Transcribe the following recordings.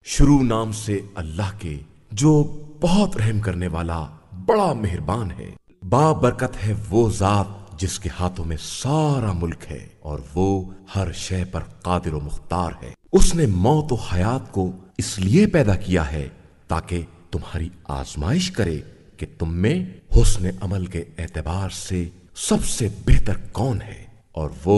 شروع نام سے اللہ کے جو بہت رحم کرنے والا بڑا مہربان ہے۔ بابرکت ہے وہ ذات جس کے ہاتھوں میں سارا ملک ہے اور وہ ہر شے پر قادر و مختار ہے۔ اس نے موت و حیات کو اس لیے پیدا کیا ہے تاکہ تمہاری آزمائش کرے کہ تم میں حسن عمل کے اعتبار سے سب سے بہتر کون ہے، اور وہ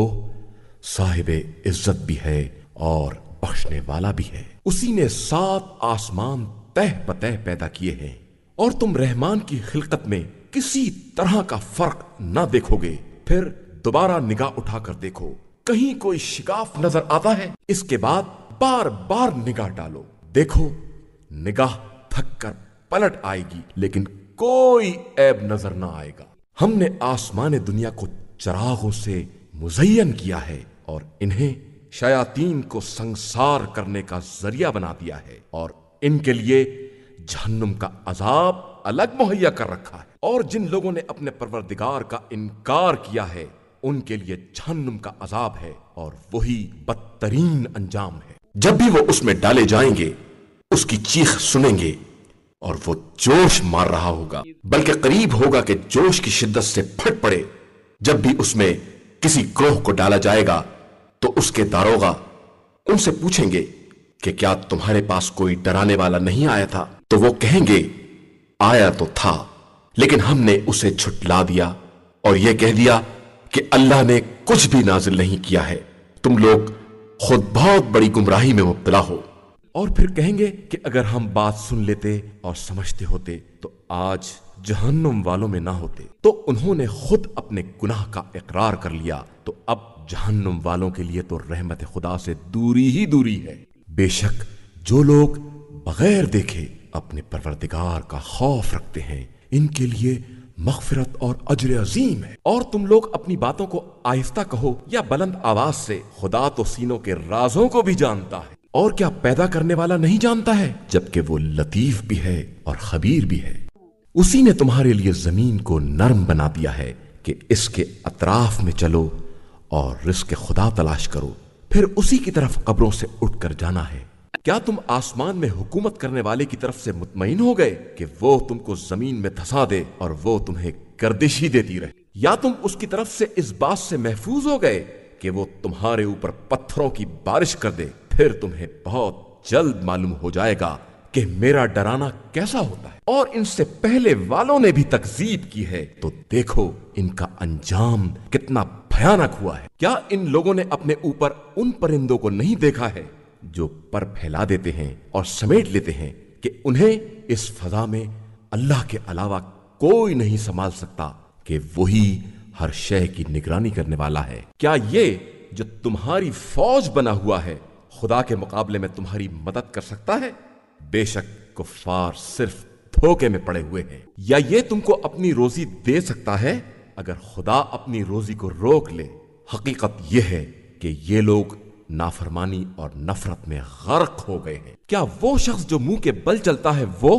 صاحب عزت بھی ہے اور بخشنے والا بھی ہے۔ اسی نے 7 آسمان تہ بتہ پیدا کیے ہیں، اور تم رحمان کی خلقت میں کسی طرح کا فرق نہ دیکھو گے۔ پھر دوبارہ نگاہ اٹھا کر دیکھو، کہیں کوئی شکاف نظر آتا ہے؟ اس کے بعد بار بار نگاہ ڈالو، دیکھو نگاہ تھک کر پلٹ آئے گی لیکن کوئی عیب نظر نہ آئے گا۔ ہم نے آسمان دنیا کو چراغوں سے مزین کیا ہے اور انہیں شیاطین کو سنسار کرنے کا ذریعہ بنا دیا ہے، اور ان کے لیے جہنم کا عذاب الگ مہیا کر رکھا ہے، اور جن لوگوں نے اپنے پروردگار کا انکار کیا ہے ان کے لیے جہنم کا عذاب ہے، اور وہی بدترین انجام ہے۔ جب بھی وہ اس میں ڈالے جائیں گے اس کی چیخ سنیں گے اور وہ جوش مار رہا ہوگا، بلکہ قریب ہوگا کہ جوش کی شدت سے پھٹ پڑے۔ جب بھی اس میں کسی گروہ کو ڈالا جائے گا تو اس کے داروغہ ان سے پوچھیں گے کہ کیا تمہارے پاس کوئی ڈرانے والا نہیں آیا تھا؟ تو وہ کہیں گے آیا تو تھا لیکن ہم نے اسے جھٹلا دیا اور یہ کہہ دیا کہ اللہ نے کچھ بھی نازل نہیں کیا ہے، تم لوگ خود بہت بڑی گمراہی میں مبتلا ہو۔ اور پھر کہیں گے کہ اگر ہم بات سن لیتے اور سمجھتے ہوتے تو آج جہنم والوں میں نہ ہوتے۔ تو انہوں نے خود اپنے گناہ کا اقرار کر لیا، تو اب جہنم والوں کے لیے تو رحمت خدا سے دوری ہی دوری ہے۔ بے شک جو لوگ بغیر دیکھے اپنے پروردگار کا خوف رکھتے ہیں ان کے لیے مغفرت اور اجر عظیم ہے۔ اور تم لوگ اپنی باتوں کو آہستہ کہو یا بلند آواز سے، خدا تو سینوں کے رازوں کو بھی جانتا ہے، اور کیا پیدا کرنے والا نہیں جانتا ہے؟ جبکہ وہ لطیف بھی ہے اور خبیر بھی ہے۔ اسی نے تمہارے لیے زمین کو نرم بنا دیا ہے کہ اس کے اطراف میں چلو اور رزق خدا تلاش کرو، پھر اسی کی طرف قبروں سے اٹھ کر جانا ہے۔ کیا تم آسمان میں حکومت کرنے والے کی طرف سے مطمئن ہو گئے کہ وہ تم کو زمین میں دھسا دے اور وہ تمہیں گردش ہی دیتی رہے؟ یا تم اس کی طرف سے اس بات سے محفوظ ہو گئے کہ وہ تمہارے اوپر پتھروں کی بارش کر دے؟ پھر تمہیں بہت جلد معلوم ہو جائے گا کہ میرا ڈرانا کیسا ہوتا ہے۔ اور ان سے پہلے والوں نے بھی تکذیب کی ہے، تو دیکھو ان کا انجام کتنا بھیانک ہوا ہے۔ کیا ان لوگوں نے اپنے اوپر ان پرندوں کو نہیں دیکھا ہے جو پر پھیلا دیتے ہیں اور سمیٹ لیتے ہیں کہ انہیں اس فضا میں اللہ کے علاوہ کوئی نہیں سنبھال سکتا، کہ وہی ہر شے کی نگرانی کرنے والا ہے؟ کیا یہ جو تمہاری فوج بنا ہوا ہے خدا کے مقابلے میں تمہاری مدد کر سکتا ہے؟ بے شک کفار صرف دھوکے میں پڑے ہوئے ہیں۔ یا یہ تم کو اپنی روزی دے سکتا ہے اگر خدا اپنی روزی کو روک لے؟ حقیقت یہ ہے کہ یہ لوگ نافرمانی اور نفرت میں غرق ہو گئے ہیں۔ کیا وہ شخص جو منہ کے بل چلتا ہے وہ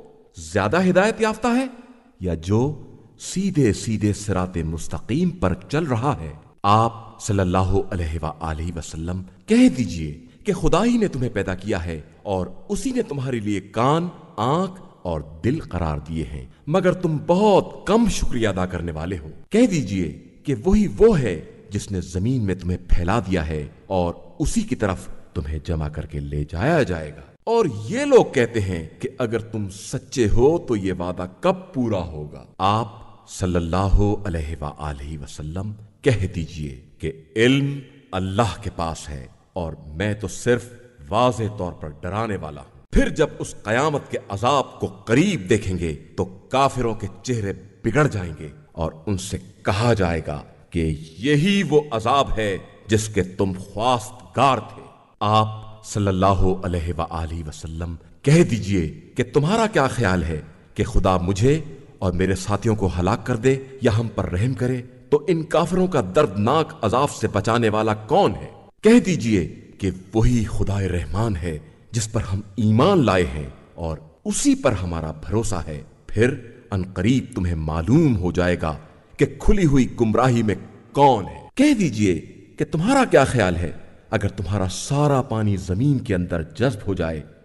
زیادہ ہدایت یافتہ ہے، یا جو سیدھے سیدھے صراط مستقیم پر چل رہا ہے؟ آپ صلی اللہ علیہ وآلہ وسلم کہہ دیجئے کہ خدا ہی نے تمہیں پیدا کیا ہے اور اسی نے تمہارے لیے کان، آنکھ اور دل قرار دیے ہیں، مگر تم بہت کم شکریہ ادا کرنے والے ہو۔ کہہ دیجئے کہ وہی وہ ہے جس نے زمین میں تمہیں پھیلا دیا ہے اور اسی کی طرف تمہیں جمع کر کے لے جایا جائے گا۔ اور یہ لوگ کہتے ہیں کہ اگر تم سچے ہو تو یہ وعدہ کب پورا ہوگا؟ آپ صلی اللہ علیہ وآلہ وسلم کہہ دیجئے کہ علم اللہ کے پاس ہے اور میں تو صرف واضح طور پر ڈرانے والا ہوں۔ پھر جب اس قیامت کے عذاب کو قریب دیکھیں گے تو کافروں کے چہرے بگڑ جائیں گے اور ان سے کہا جائے گا کہ یہی وہ عذاب ہے جس کے تم خواستگار تھے۔ آپ صلی اللہ علیہ وآلہ وسلم کہہ دیجئے کہ تمہارا کیا خیال ہے کہ خدا مجھے اور میرے ساتھیوں کو ہلاک کر دے یا ہم پر رحم کرے؟ تو ان کافروں کا دردناک عذاب سے بچانے والا کون ہے؟ کہہ دیجئے کہ وہی خدائے رحمان ہے جس پر ہم ایمان لائے ہیں اور اسی پر ہمارا بھروسہ ہے۔ پھر عنقریب تمہیں معلوم ہو جائے گا کہ کھلی ہوئی گمراہی میں کون ہے۔ کہہ دیجئے کہ تمہارا کیا خیال ہے اگر تمہارا سارا پانی زمین کے اندر جذب ہو جائے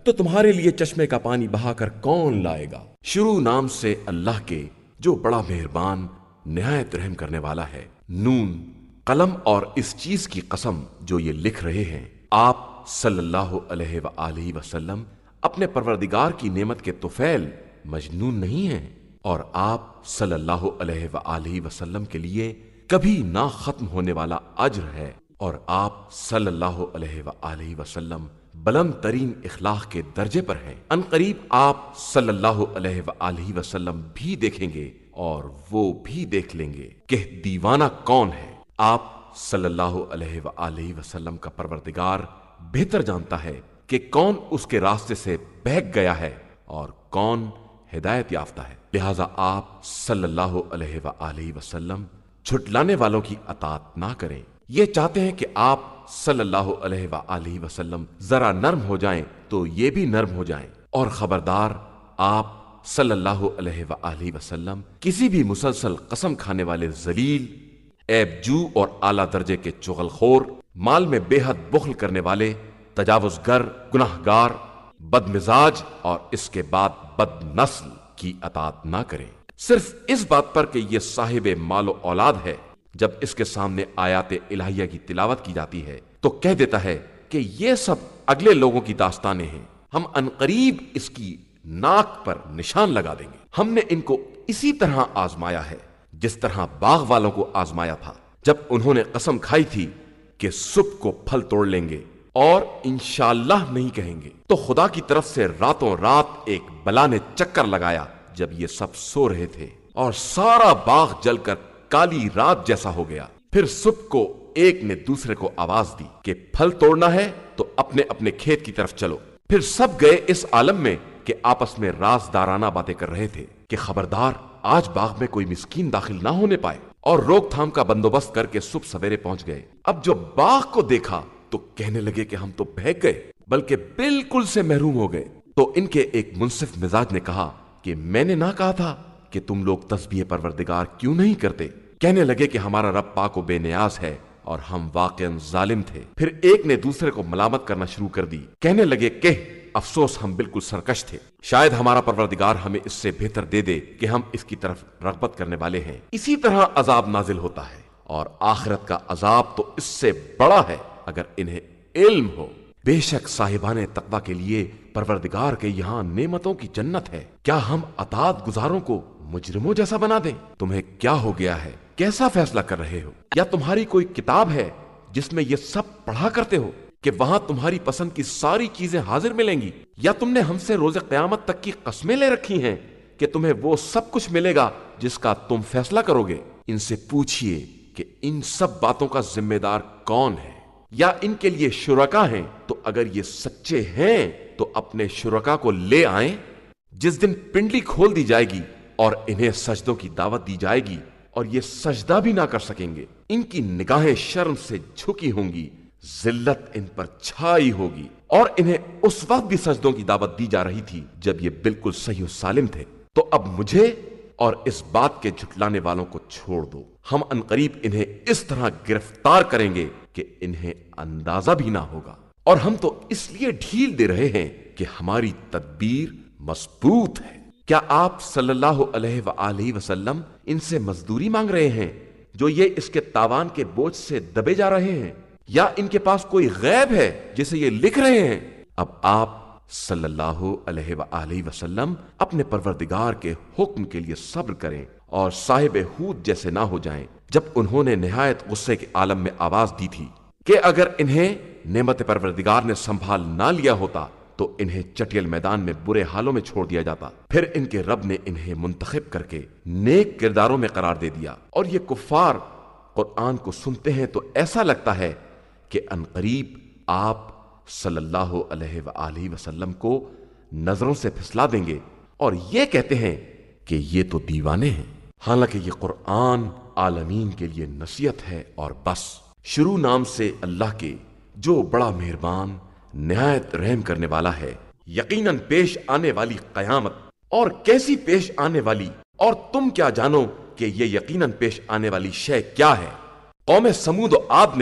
تو تمہارے لیے چشمے کا پانی بہا کر کون لائے گا؟ شروع نام سے اللہ کے جو بڑا مہربان نہایت رحم کرنے والا ہے۔ نون، قلم اور اس چیز کی قسم جو یہ لکھ رہے ہیں۔ آپ صلی اللہ علیہ وآلہ وسلم اپنے پروردگار کی نعمت کے طفیل مجنون نہیں ہیں، اور آپ صلی اللہ علیہ وآلہ وسلم کے لیے کبھی نہ ختم ہونے والا اجر ہے، اور آپ صلی اللہ علیہ وآلہ وسلم بلند ترین اخلاق کے درجے پر ہیں۔ ان قریب آپ صلی اللہ علیہ وآلہ وسلم بھی دیکھیں گے اور وہ بھی دیکھ لیں گے کہ دیوانہ کون ہے۔ آپ صلی اللہ علیہ وآلہ وسلم کا پروردگار بہتر جانتا ہے کہ کون اس کے راستے سے بہک گیا ہے اور کون ہدایت یافتہ ہے، لہذا آپ صلی اللہ علیہ وآلہ وسلم جھٹلانے والوں کی اطاعت نہ کریں۔ یہ چاہتے ہیں کہ آپ صلی اللہ علیہ وآلہ وسلم ذرا نرم ہو جائیں تو یہ بھی نرم ہو جائیں، اور خبردار آپ صلی اللہ علیہ وآلہ وسلم کسی بھی مسلسل قسم کھانے والے ذلیل، عیب جو اور اعلیٰ درجے کے چغل خور، مال میں بے حد بخل کرنے والے، تجاوز گر، گناہ گار، بد مزاج اور اس کے بعد بد نسل کی اطاعت نہ کریں، صرف اس بات پر کہ یہ صاحب مال و اولاد ہے۔ جب اس کے سامنے آیات الہیہ کی تلاوت کی جاتی ہے تو کہہ دیتا ہے کہ یہ سب اگلے لوگوں کی داستانیں ہیں، ہم عنقریب اس کی ناک پر نشان لگا دیں گے۔ ہم نے ان کو اسی طرح آزمایا ہے جس طرح باغ والوں کو آزمایا تھا، جب انہوں نے قسم کھائی تھی کہ صبح کو پھل توڑ لیں گے اور انشاءاللہ نہیں کہیں گے، تو خدا کی طرف سے راتوں رات ایک بلا نے چکر لگایا جب یہ سب سو رہے تھے، اور سارا باغ جل کر کالی رات جیسا ہو گیا۔ پھر صبح کو ایک نے دوسرے کو آواز دی کہ پھل توڑنا ہے تو اپنے اپنے کھیت کی طرف چلو۔ پھر سب گئے اس عالم میں کہ آپس میں رازدارانہ باتیں کر رہے تھے کہ خبردار آج باغ میں کوئی مسکین داخل نہ ہونے پائے، اور روک تھام کا بندوبست کر کے صبح سویرے پہنچ گئے۔ اب جو باغ کو دیکھا تو کہنے لگے کہ ہم تو بہک گئے، بلکہ بالکل سے محروم ہو گئے۔ تو ان کے ایک منصف مزاج نے کہا کہ میں نے نہ کہا تھا کہ تم لوگ تسبیح پروردگار کیوں نہیں کرتے؟ کہنے لگے کہ ہمارا رب پاک و بے نیاز ہے اور ہم واقعاً ظالم تھے۔ پھر ایک نے دوسرے کو ملامت کرنا شروع کر دی، کہنے لگے کہ افسوس ہم بالکل سرکش تھے، شاید ہمارا پروردگار ہمیں اس سے بہتر دے دے کہ ہم اس کی طرف رغبت کرنے والے ہیں۔ اسی طرح عذاب نازل ہوتا ہے، اور آخرت کا عذاب تو اس سے بڑا ہے اگر انہیں علم ہو۔ بے شک صاحبان تقویٰ کے لیے پروردگار کے یہاں نعمتوں کی جنت ہے۔ کیا ہم اطاعت گزاروں کو مجرموں جیسا بنا دیں؟ تمہیں کیا ہو گیا ہے؟ کیسا فیصلہ کر رہے ہو؟ یا تمہاری کوئی کتاب ہے جس میں یہ سب پڑھا کرتے ہو کہ وہاں تمہاری پسند کی ساری چیزیں حاضر ملیں گی؟ یا تم نے ہم سے روز قیامت تک کی قسمیں لے رکھی ہیں کہ تمہیں وہ سب کچھ ملے گا جس کا تم فیصلہ کرو گے؟ ان سے پوچھئے کہ ان سب باتوں کا ذمہ دار کون ہے، یا ان کے لیے شرکا ہیں؟ تو اگر یہ سچے ہیں تو اپنے شرکا کو لے آئیں۔ جس دن پنڈلی کھول دی جائے گی اور انہیں سجدوں کی دعوت دی جائے گی اور یہ سجدہ بھی نہ کر سکیں گے، ان کی نگاہیں شرم سے جھکی ہوں گی، ذلت ان پر چھائی ہوگی، اور انہیں اس وقت بھی سجدوں کی دعوت دی جا رہی تھی جب یہ بالکل صحیح و سالم تھے۔ تو اب مجھے اور اس بات کے جھٹلانے والوں کو چھوڑ دو، ہم عنقریب انہیں اس طرح گرفتار کریں گے کہ انہیں اندازہ بھی نہ ہوگا، اور ہم تو اس لیے ڈھیل دے رہے ہیں کہ ہماری تدبیر مضبوط ہے۔ کیا آپ صلی اللہ علیہ وآلہ وسلم ان سے مزدوری مانگ رہے ہیں جو یہ اس کے تاوان کے بوجھ سے دبے جا رہے ہیں، یا ان کے پاس کوئی غیب ہے جسے یہ لکھ رہے ہیں؟ اب آپ صلی اللہ علیہ وآلہ وسلم اپنے پروردگار کے حکم کے لیے صبر کریں اور صاحب ہود جیسے نہ ہو جائیں، جب انہوں نے نہایت غصے کے عالم میں آواز دی تھی کہ اگر انہیں نعمت پروردگار نے سنبھال نہ لیا ہوتا تو انہیں چٹیل میدان میں برے حالوں میں چھوڑ دیا جاتا۔ پھر ان کے رب نے انہیں منتخب کر کے نیک کرداروں میں قرار دے دیا، اور یہ کفار قرآن کو سنتے ہیں تو ایسا لگتا ہے کہ عنقریب آپ صلی اللہ علیہ وآلہ وسلم کو نظروں سے پھسلا دیں گے، اور یہ کہتے ہیں کہ یہ تو دیوانے ہیں، حالانکہ یہ قرآن عالمین کے لیے نصیحت ہے اور بس۔ شروع نام سے اللہ کے جو بڑا مہربان نہایت رحم کرنے والا ہے۔ یقیناً پیش آنے والی قیامت، اور کیسی پیش آنے والی، اور تم کیا جانو کہ یہ یقیناً پیش آنے والی شے کیا ہے؟ قوم سمود و عاد نے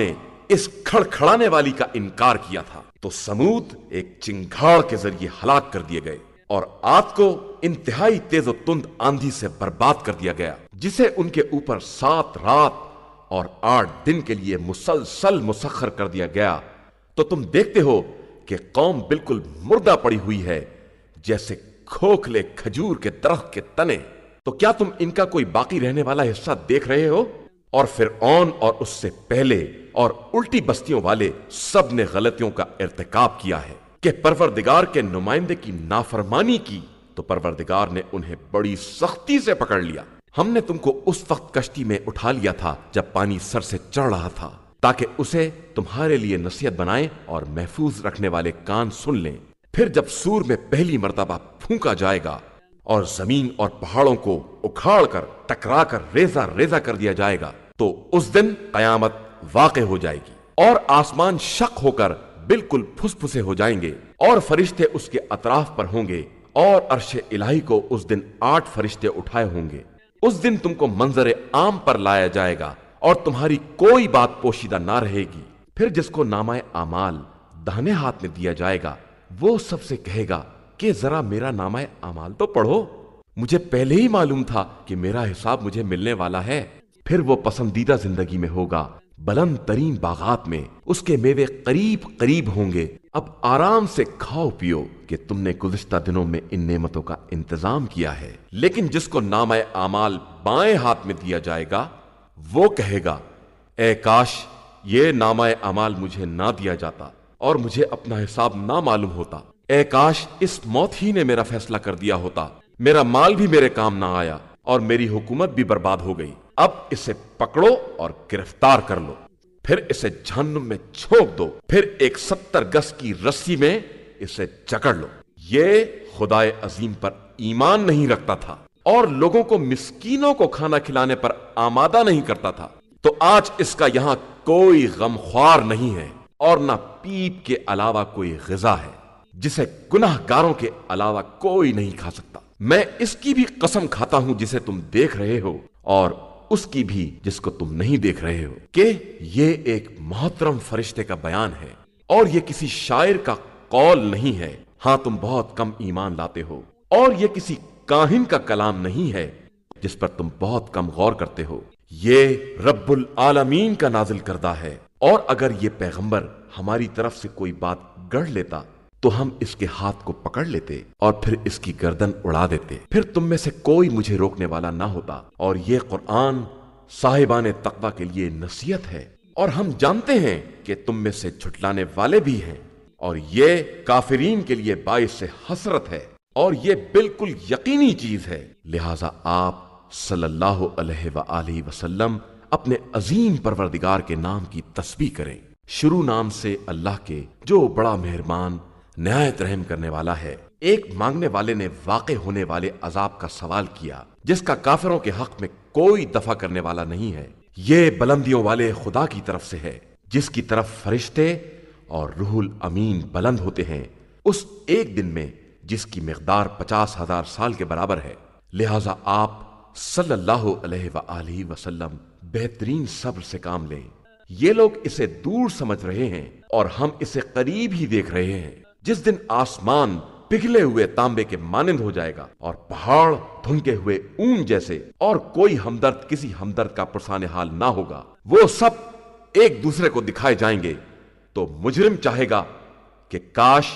इस खड़खड़ाने वाली का इनकार किया था तो समूद एक चिंगाड़ के जरिए हलाक कर दिए गए और आद को इंतहाई तेज और तुंद आंधी से बर्बाद कर दिया गया, जिसे उनके ऊपर 7 रात और 8 दिन के लिए मुसलसल मुसख्खर कर दिया गया। तो तुम देखते हो कि कौम बिल्कुल मुर्दा पड़ी हुई है, जैसे खोखले खजूर के दरख्त के तने। तो क्या तुम इनका कोई बाकी रहने वाला हिस्सा देख रहे हो? और फिरऔन और उससे पहले और उल्टी बस्तियों वाले सब ने गलतियों का इर्तिकाब किया है कि परवरदिगार के नुमाइंदे की नाफरमानी की तो परवरदिगार ने उन्हें बड़ी सख्ती से पकड़ लिया। हमने तुमको उस वक्त कश्ती में उठा लिया था जब पानी सर से चढ़ रहा था, ताकि उसे तुम्हारे लिए नसीहत बनाए और महफूज रखने वाले कान सुन लें। फिर जब सूर में पहली मर्तबा फूंका जाएगा और जमीन और पहाड़ों को उखाड़ कर टकरा कर रेजा रेजा कर दिया जाएगा, तो उस दिन कयामत वाक़े हो जाएगी और आसमान शक होकर बिल्कुल फुसफुसे हो जाएंगे और फरिश्ते उसके अतराफ पर होंगे और अर्शे इलाही को उस दिन 8 फरिश्ते उठाए होंगे। उस दिन तुमको मंजर आम पर लाया जाएगा और तुम्हारी कोई बात पोशीदा ना रहेगी। फिर जिसको नामाए आमाल दाहिने हाथ में दिया जाएगा, वो सबसे कहेगा कि जरा मेरा नामाए आमाल तो पढ़ो, मुझे पहले ही मालूम था कि मेरा हिसाब मुझे मिलने वाला है। फिर वो पसंदीदा जिंदगी में होगा, बुलंद तरीन बागात में उसके मेवे करीब करीब होंगे। अब आराम से खाओ पियो कि तुमने गुज़िश्ता दिनों में इन नेमतों का इंतजाम किया है। लेकिन जिसको नामाए आमाल बाएं हाथ में दिया जाएगा, वो कहेगा, ए काश ये नामाए आमाल मुझे ना दिया जाता और मुझे अपना हिसाब ना मालूम होता। ए काश इस मौत ही ने मेरा फैसला कर दिया होता, मेरा माल भी मेरे काम ना आया और मेरी हुकूमत भी बर्बाद हो गई। अब इसे पकड़ो और गिरफ्तार कर लो, फिर इसे जहन्नुम में झोंक दो, फिर एक 70 गज की रस्सी में इसे जकड़ लो। ये खुदाए अजीम पर ईमान नहीं रखता था और लोगों को मिस्कीनों को खाना खिलाने पर आमादा नहीं करता था। तो आज इसका यहां कोई गमख्वार नहीं है और ना पीप के अलावा कोई ग़िज़ा है, जिसे गुनाहगारों के अलावा कोई नहीं खा सकता। मैं इसकी भी कसम खाता हूं जिसे तुम देख रहे हो और उसकी भी जिसको तुम नहीं देख रहे हो, कि ये एक मोहतरम फरिश्ते का बयान है और ये किसी शायर का कौल नहीं है। हां, तुम बहुत कम ईमान लाते हो और ये किसी काहिन का कलाम नहीं है जिस पर तुम बहुत कम गौर करते हो। ये रब्बुल आलमीन का नाजिल करदा है और अगर ये पैगंबर हमारी तरफ से कोई बात गढ़ लेता तो हम इसके हाथ को पकड़ लेते और फिर इसकी गर्दन उड़ा देते। फिर तुम में से कोई मुझे रोकने वाला ना होता। और ये कुरान साहिबाने तक़वा के लिए नसीहत है और हम जानते हैं कि तुम में से झुटलाने वाले भी हैं और ये काफिरीन के लिए बाइस से हसरत है और ये बिल्कुल यकीनी चीज है। लिहाजा आप सल्लल्लाहु अलैहि वसल्लम अपने अजीम परवरदिगार के नाम की तस्बीह करें। शुरू नाम से अल्लाह के जो बड़ा मेहरबान निहायत रहम करने वाला है। एक मांगने वाले ने वाक़े होने वाले अजाब का सवाल किया जिसका काफिरों के हक में कोई दफा करने वाला नहीं है। ये बुलंदियों वाले खुदा की तरफ से है जिसकी तरफ फरिश्ते और रूहुल अमीन बुलंद होते हैं उस एक दिन में जिसकी मिकदार 50,000 साल के बराबर है। लिहाजा आप सल्लल्लाहु अलैहि वसल्लम बेहतरीन सब्र से काम लें। ये लोग इसे दूर समझ रहे हैं और हम इसे करीब ही देख रहे हैं। जिस दिन आसमान पिघले हुए तांबे के मानिंद हो जाएगा और पहाड़ धुनके हुए ऊन जैसे, और कोई हमदर्द किसी हमदर्द का पुरसाने हाल ना होगा। वो सब एक दूसरे को दिखाए जाएंगे तो मुजरिम चाहेगा कि काश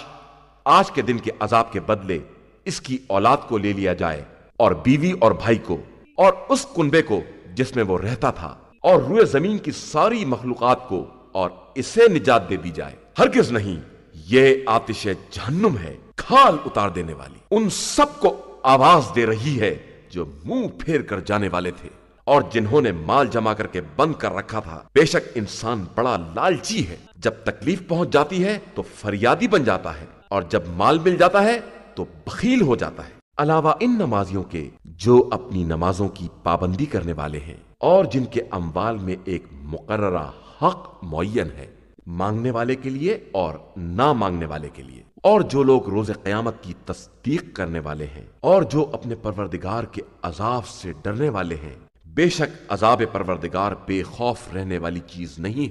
आज के दिन के अजाब के बदले इसकी औलाद को ले लिया जाए और बीवी और भाई को और उस कुनबे को जिसमें वो रहता था और रुए जमीन की सारी मखलूकात को, और इसे निजात दे दी जाए। हरगिज नहीं, ये आतिशे जहन्नुम है, खाल उतार देने वाली। उन सब को आवाज दे रही है जो मुंह फेर कर जाने वाले थे और जिन्होंने माल जमा करके बंद कर रखा था। बेशक इंसान बड़ा लालची है, जब तकलीफ पहुंच जाती है तो फरियादी बन जाता है और जब माल मिल जाता है तो बखील हो जाता है। अलावा इन नमाजियों के जो अपनी नमाजों की पाबंदी करने वाले हैं और जिनके अम्वाल में एक मुकर्ररा हक मुअय्यन है, मांगने वाले के लिए और ना मांगने वाले के लिए, और जो लोग रोज़े क़यामत की तस्दीक करने वाले हैं और जो अपने परवरदिगार के अजाब से डरने वाले हैं। बेशक अजाब परवरदिगार बेखौफ रहने वाली चीज नहीं है।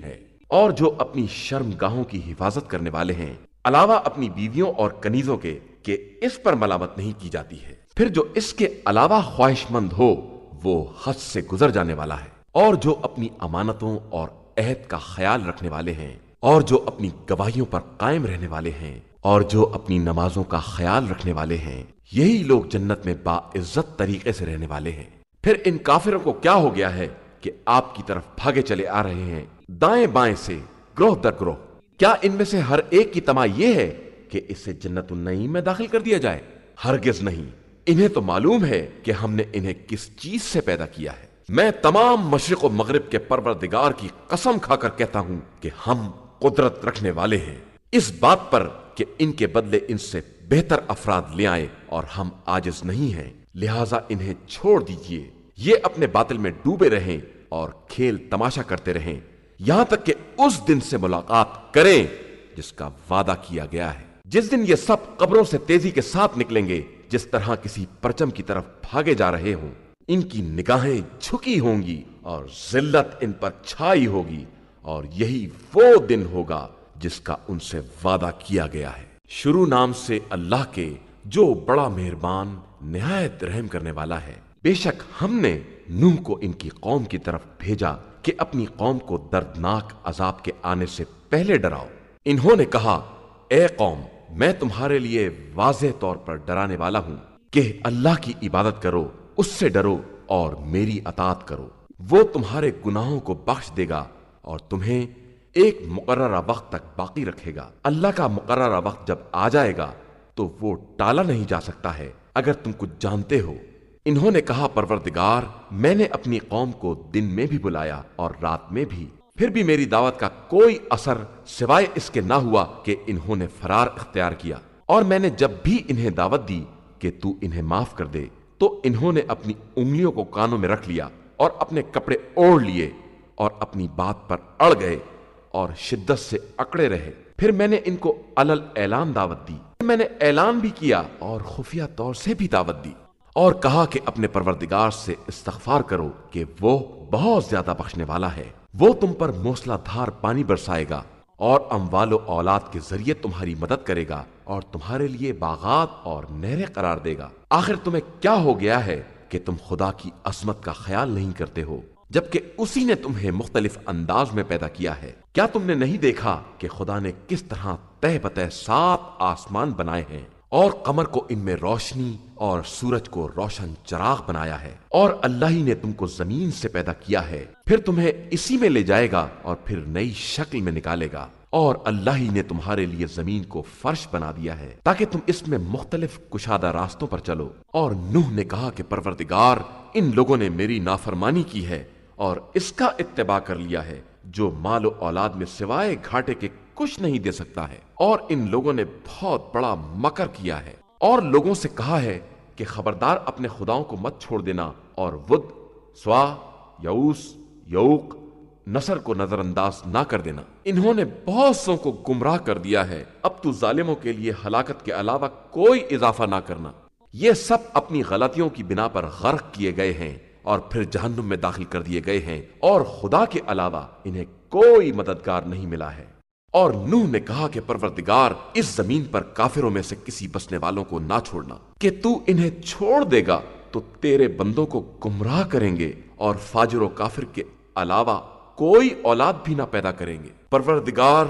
اور جو اپنی شرم گاہوں کی حفاظت کرنے والے ہیں، علاوہ اپنی بیویوں اور کنیزوں کے، کہ اس پر ملامت نہیں کی جاتی ہے۔ پھر جو اس کے علاوہ خواہش مند ہو وہ حد سے گزر جانے والا ہے، اور جو اپنی امانتوں اور عہد کا خیال رکھنے والے ہیں، اور جو اپنی گواہیوں پر قائم رہنے والے ہیں، اور جو اپنی نمازوں کا خیال رکھنے والے ہیں، یہی لوگ جنت میں باعزت طریقے سے رہنے والے ہیں۔ پھر ان کافروں کو کیا ہو گیا ہے کہ آپ کی طرف بھاگے چلے آ رہے ہیں دائیں بائیں سے، گروہ در گروہ؟ کیا ان میں سے ہر ایک کی تمنا یہ ہے کہ اسے جنت النعیم میں داخل کر دیا جائے؟ ہرگز نہیں۔ انہیں تو معلوم ہے کہ ہم نے انہیں کس چیز سے پیدا کیا ہے۔ میں تمام مشرق و مغرب کے پروردگار کی قسم کھا کر کہتا ہوں کہ ہم قدرت رکھنے والے ہیں اس بات پر کہ ان کے بدلے ان سے بہتر افراد لے آئیں، اور ہم عاجز نہیں ہیں، لہٰذا انہیں چھوڑ دیجئے، یہ اپنے باطل میں ڈوبے رہیں اور کھیل تماشا کرتے رہیں یہاں تک کہ اس دن سے ملاقات کریں جس کا وعدہ کیا گیا ہے، جس دن یہ سب قبروں سے تیزی کے ساتھ نکلیں گے جس طرح کسی پرچم کی طرف بھاگے جا رہے ہوں۔ ان کی نگاہیں جھکی ہوں گی اور ذلت ان پر چھائی ہوگی، اور یہی وہ دن ہوگا جس کا ان سے وعدہ کیا گیا ہے۔ شروع نام سے اللہ کے جو بڑا مہربان نہایت رحم کرنے والا ہے۔ بے شک ہم نے نوح کو ان کی قوم کی طرف بھیجا کہ اپنی قوم کو دردناک عذاب کے آنے سے پہلے ڈراؤ۔ انہوں نے کہا، اے قوم، میں تمہارے لیے واضح طور پر ڈرانے والا ہوں کہ اللہ کی عبادت کرو، اس سے ڈرو اور میری اطاعت کرو۔ وہ تمہارے گناہوں کو بخش دے گا اور تمہیں ایک مقررہ وقت تک باقی رکھے گا۔ اللہ کا مقررہ وقت جب آ جائے گا تو وہ ٹالا نہیں جا سکتا ہے، اگر تم کچھ جانتے ہو۔ انہوں نے کہا، پروردگار، میں نے اپنی قوم کو دن میں بھی بلایا اور رات میں بھی، پھر بھی میری دعوت کا کوئی اثر سوائے اس کے نہ ہوا کہ انہوں نے فرار اختیار کیا، اور میں نے جب بھی انہیں دعوت دی کہ تو انہیں معاف کر دے تو انہوں نے اپنی انگلیوں کو کانوں میں رکھ لیا اور اپنے کپڑے اوڑھ لیے اور اپنی بات پر اڑ گئے اور شدت سے اکڑے رہے۔ پھر میں نے ان کو علل اعلان دعوت دی، میں نے اعلان بھی کیا اور خفیہ طور سے بھی دعوت دی، اور کہا کہ اپنے پروردگار سے استغفار کرو کہ وہ بہت زیادہ بخشنے والا ہے۔ وہ تم پر موسلا دھار پانی برسائے گا اور اموال و اولاد کے ذریعے تمہاری مدد کرے گا اور تمہارے لیے باغات اور نہریں قرار دے گا۔ آخر تمہیں کیا ہو گیا ہے کہ تم خدا کی عظمت کا خیال نہیں کرتے ہو، جبکہ اسی نے تمہیں مختلف انداز میں پیدا کیا ہے؟ کیا تم نے نہیں دیکھا کہ خدا نے کس طرح تہ بتہ 7 آسمان بنائے ہیں، اور قمر کو ان میں روشنی اور سورج کو روشن چراغ بنایا ہے، اور اللہ ہی نے تم کو زمین سے پیدا کیا ہے، پھر تمہیں اسی میں لے جائے گا اور پھر نئی شکل میں نکالے گا، اور اللہ ہی نے تمہارے لیے زمین کو فرش بنا دیا ہے تاکہ تم اس میں مختلف کشادہ راستوں پر چلو۔ اور نوح نے کہا کہ پروردگار، ان لوگوں نے میری نافرمانی کی ہے اور اس کا اتباع کر لیا ہے جو مال و اولاد میں سوائے گھاٹے کے کچھ نہیں دے سکتا ہے، اور ان لوگوں نے بہت بڑا مکر کیا ہے۔ اور لوگوں سے کہا ہے کہ خبردار اپنے خداؤں کو مت چھوڑ دینا، اور ود، سوا، یعوس، یعوق، نصر کو نظر انداز نہ کر دینا۔ انہوں نے بہت سو کو گمراہ کر دیا ہے، اب تو ظالموں کے لیے ہلاکت کے علاوہ کوئی اضافہ نہ کرنا۔ یہ سب اپنی غلطیوں کی بنا پر غرق کیے گئے ہیں اور پھر جہنم میں داخل کر دیے گئے ہیں، اور خدا کے علاوہ انہیں کوئی مددگار نہیں ملا ہے۔ اور نوح نے کہا کہ پروردگار، اس زمین پر کافروں میں سے کسی بسنے والوں کو نہ چھوڑنا، کہ تو انہیں چھوڑ دے گا تو تیرے بندوں کو گمراہ کریں گے اور فاجر و کافر کے علاوہ کوئی اولاد بھی نہ پیدا کریں گے۔ پروردگار،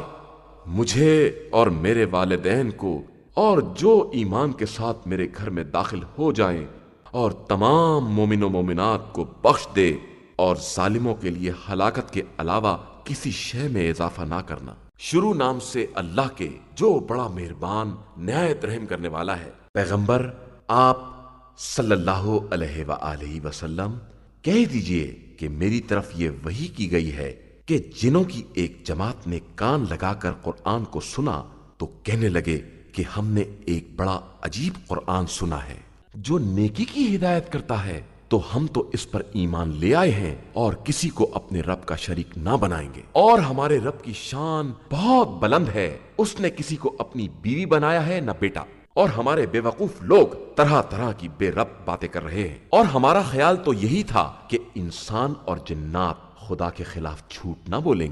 مجھے اور میرے والدین کو اور جو ایمان کے ساتھ میرے گھر میں داخل ہو جائیں اور تمام مومن و مومنات کو بخش دے، اور ظالموں کے لیے ہلاکت کے علاوہ کسی شے میں اضافہ نہ کرنا۔ شروع نام سے اللہ کے جو بڑا مہربان نہایت رحم کرنے والا ہے۔ پیغمبر، آپ صلی اللہ علیہ وآلہ وسلم کہہ دیجئے کہ میری طرف یہ وحی کی گئی ہے کہ جنوں کی ایک جماعت نے کان لگا کر قرآن کو سنا تو کہنے لگے کہ ہم نے ایک بڑا عجیب قرآن سنا ہے جو نیکی کی ہدایت کرتا ہے، تو ہم تو اس پر ایمان لے آئے ہیں اور کسی کو اپنے رب کا شریک نہ بنائیں گے، اور ہمارے رب کی شان بہت بلند ہے، اس نے کسی کو اپنی بیوی بنایا ہے نہ بیٹا، اور ہمارے بے وقوف لوگ طرح طرح کی بے رب باتیں کر رہے ہیں، اور ہمارا خیال تو یہی تھا کہ انسان اور جنات خدا کے خلاف جھوٹ نہ بولیں گے،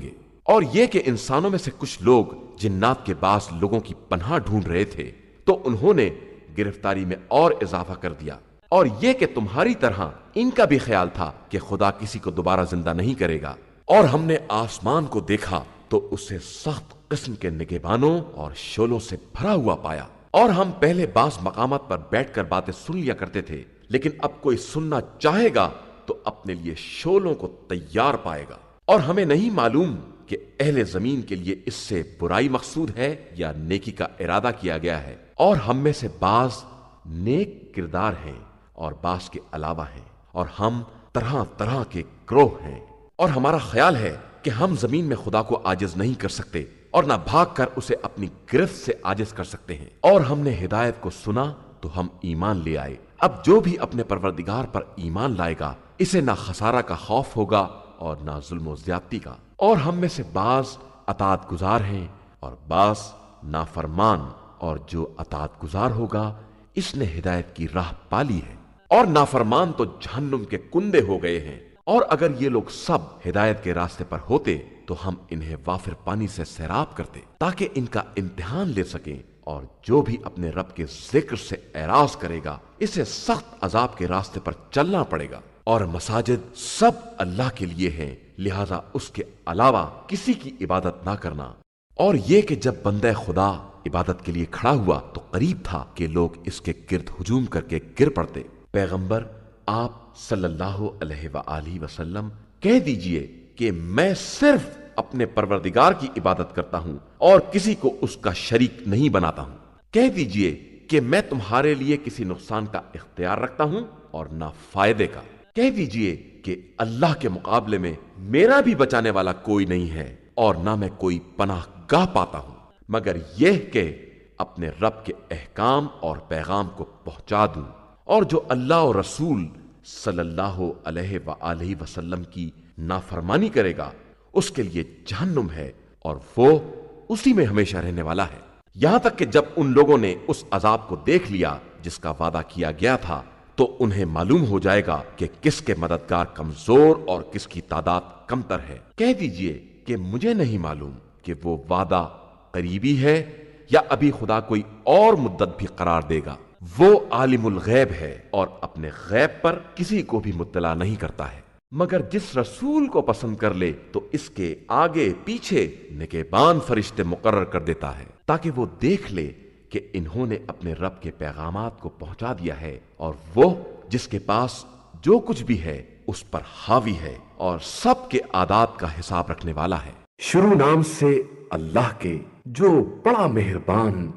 اور یہ کہ انسانوں میں سے کچھ لوگ جنات کے بعض لوگوں کی پناہ ڈھونڈ رہے تھے تو انہوں نے گرفتاری میں اور اضافہ کر دیا، اور یہ کہ تمہاری طرح ان کا بھی خیال تھا کہ خدا کسی کو دوبارہ زندہ نہیں کرے گا، اور ہم نے آسمان کو دیکھا تو اسے سخت قسم کے نگہبانوں اور شعلوں سے بھرا ہوا پایا، اور ہم پہلے بعض مقامات پر بیٹھ کر باتیں سن لیا کرتے تھے، لیکن اب کوئی سننا چاہے گا تو اپنے لیے شعلوں کو تیار پائے گا، اور ہمیں نہیں معلوم کہ اہل زمین کے لیے اس سے برائی مقصود ہے یا نیکی کا ارادہ کیا گیا ہے، اور ہم میں سے بعض نیک کردار ہیں اور بعض کے علاوہ ہیں، اور ہم طرح طرح کے گروہ ہیں، اور ہمارا خیال ہے کہ ہم زمین میں خدا کو عاجز نہیں کر سکتے اور نہ بھاگ کر اسے اپنی گرفت سے عاجز کر سکتے ہیں، اور ہم نے ہدایت کو سنا تو ہم ایمان لے آئے۔ اب جو بھی اپنے پروردگار پر ایمان لائے گا اسے نہ خسارہ کا خوف ہوگا اور نہ ظلم و زیادتی کا، اور ہم میں سے بعض اطاعت گزار ہیں اور بعض نافرمان، اور جو اطاعت گزار ہوگا اس نے ہدایت کی راہ پالی ہے، اور نافرمان تو جہنم کے کندے ہو گئے ہیں۔ اور اگر یہ لوگ سب ہدایت کے راستے پر ہوتے تو ہم انہیں وافر پانی سے سیراب کرتے تاکہ ان کا امتحان لے سکیں، اور جو بھی اپنے رب کے ذکر سے اعراض کرے گا اسے سخت عذاب کے راستے پر چلنا پڑے گا۔ اور مساجد سب اللہ کے لیے ہیں، لہذا اس کے علاوہ کسی کی عبادت نہ کرنا۔ اور یہ کہ جب بندہ خدا عبادت کے لیے کھڑا ہوا تو قریب تھا کہ لوگ اس کے گرد ہجوم کر کے گر پڑتے۔ پیغمبر آپ صلی اللہ علیہ وآلہ وسلم کہہ دیجئے کہ میں صرف اپنے پروردگار کی عبادت کرتا ہوں اور کسی کو اس کا شریک نہیں بناتا ہوں۔ کہہ دیجئے کہ میں تمہارے لیے کسی نقصان کا اختیار رکھتا ہوں اور نہ فائدے کا۔ کہہ دیجئے کہ اللہ کے مقابلے میں میرا بھی بچانے والا کوئی نہیں ہے اور نہ میں کوئی پناہ گاہ پاتا ہوں مگر یہ کہ اپنے رب کے احکام اور پیغام کو پہنچا دوں، اور جو اللہ اور رسول صلی اللہ علیہ وآلہ وسلم کی نافرمانی کرے گا اس کے لیے جہنم ہے اور وہ اسی میں ہمیشہ رہنے والا ہے۔ یہاں تک کہ جب ان لوگوں نے اس عذاب کو دیکھ لیا جس کا وعدہ کیا گیا تھا تو انہیں معلوم ہو جائے گا کہ کس کے مددگار کمزور اور کس کی تعداد کمتر ہے۔ کہہ دیجئے کہ مجھے نہیں معلوم کہ وہ وعدہ قریبی ہے یا ابھی خدا کوئی اور مدت بھی قرار دے گا۔ وہ عالم الغیب ہے اور اپنے غیب پر کسی کو بھی مطلع نہیں کرتا ہے، مگر جس رسول کو پسند کر لے تو اس کے آگے پیچھے نگہبان فرشتے مقرر کر دیتا ہے تاکہ وہ دیکھ لے کہ انہوں نے اپنے رب کے پیغامات کو پہنچا دیا ہے، اور وہ جس کے پاس جو کچھ بھی ہے اس پر حاوی ہے اور سب کے عادات کا حساب رکھنے والا ہے۔ شروع نام سے اللہ کے جو بڑا مہربان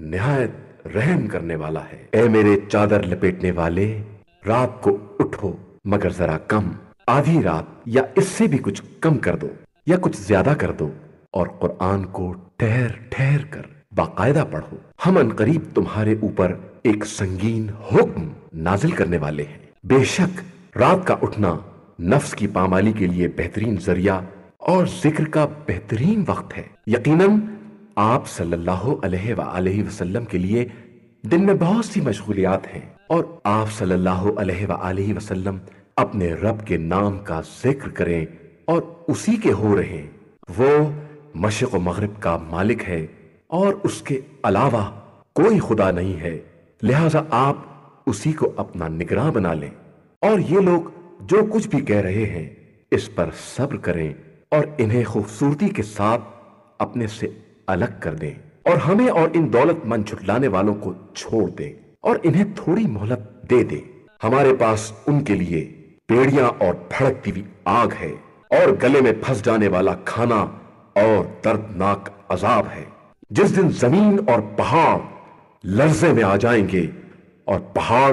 نہایت رحم کرنے والا ہے۔ اے میرے چادر لپیٹنے والے، رات کو اٹھو مگر ذرا کم، آدھی رات یا اس سے بھی کچھ کم کر دو یا کچھ زیادہ کر دو، اور قرآن کو ٹھہر ٹھہر کر باقاعدہ پڑھو۔ ہم ان قریب تمہارے اوپر ایک سنگین حکم نازل کرنے والے ہیں۔ بے شک رات کا اٹھنا نفس کی پامالی کے لیے بہترین ذریعہ اور ذکر کا بہترین وقت ہے۔ یقیناً آپ صلی اللہ علیہ وآلہ وسلم کے لیے دن میں بہت سی مشغولیات ہیں، اور آپ صلی اللہ علیہ وآلہ وسلم اپنے رب کے نام کا ذکر کریں اور اسی کے ہو رہیں۔ وہ مشرق و مغرب کا مالک ہے اور اس کے علاوہ کوئی خدا نہیں ہے، لہذا آپ اسی کو اپنا نگراں بنا لیں۔ اور یہ لوگ جو کچھ بھی کہہ رہے ہیں اس پر صبر کریں اور انہیں خوبصورتی کے ساتھ اپنے سے الگ کر دیں، اور ہمیں اور ان دولت مند جھٹلانے والوں کو چھوڑ دیں اور انہیں تھوڑی مہلت دے دیں۔ ہمارے پاس ان کے لیے پیڑیاں اور بھڑکتی ہوئی آگ ہے اور گلے میں پھنس جانے والا کھانا اور دردناک عذاب ہے۔ جس دن زمین اور پہاڑ لرزے میں آ جائیں گے اور پہاڑ